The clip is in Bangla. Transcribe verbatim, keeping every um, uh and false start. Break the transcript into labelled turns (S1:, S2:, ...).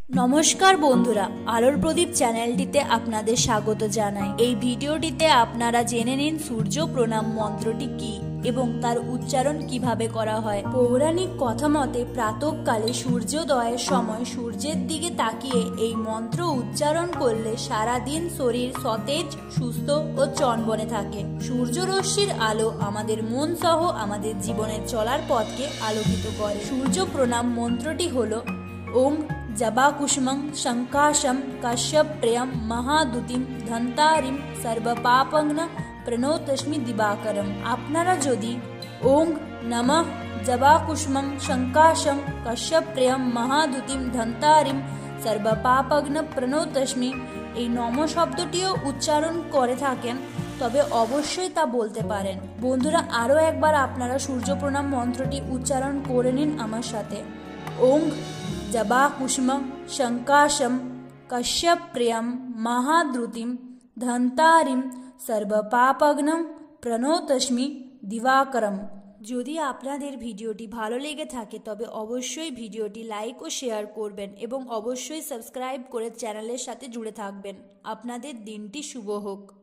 S1: নমস্কার বন্ধুরা, আলোর প্রদীপ চ্যানেলটিতে আপনাদের স্বাগত জানাই। এই ভিডিওটিতে আপনারা জেনে নিন সূর্য প্রণাম মন্ত্রটি কি এবং তার উচ্চারণ কিভাবে করা হয়। পৌরাণিক কথা মতে প্রাতঃকালে সূর্যোদয়ের সময় সূর্যের দিকে তাকিয়ে এই মন্ত্র উচ্চারণ করলে সারা দিন শরীর সতেজ, সুস্থ ও চনবনে থাকে। সূর্যরশ্মির আলো আমাদের মন সহ আমাদের জীবনের চলার পথকে আলোকিত করে। সূর্য প্রণাম মন্ত্রটি হলো ওং জবাকুসুমং শঙ্কাশম কাশ্যপ্রিয়ম মহাদুতিম ধন্তারিম সর্বপাপগ্ন প্রণতস্মি দিবাকরম। আপনারা যদি ওং নমঃ জবাকুসুমং শঙ্কাশম কাশ্যপ্রিয়ম মহাদুতিম ধন্তারিম সর্বপাপগ্ন প্রণতস্মি এই নম শব্দটিও উচ্চারণ করে থাকেন তবে অবশ্যই তা বলতে পারেন। বন্ধুরা, আরও একবার আপনারা সূর্য প্রণাম মন্ত্রটি উচ্চারণ করে নিন আমার সাথে। ওং জবাকুসুমং শঙ্কাশম কাশ্যপ্রিয়ম মহাদ্রুতিম ধন্তারিম সর্বপাপগ্নম প্রণতস্মি দিবাকরম। যদি আপনাদের ভিডিওটি ভালো লেগে থাকে তবে অবশ্যই ভিডিওটি লাইক ও শেয়ার করবেন এবং অবশ্যই সাবস্ক্রাইব করে চ্যানেলের সাথে জুড়ে থাকবেন। আপনাদের দিনটি শুভ হোক।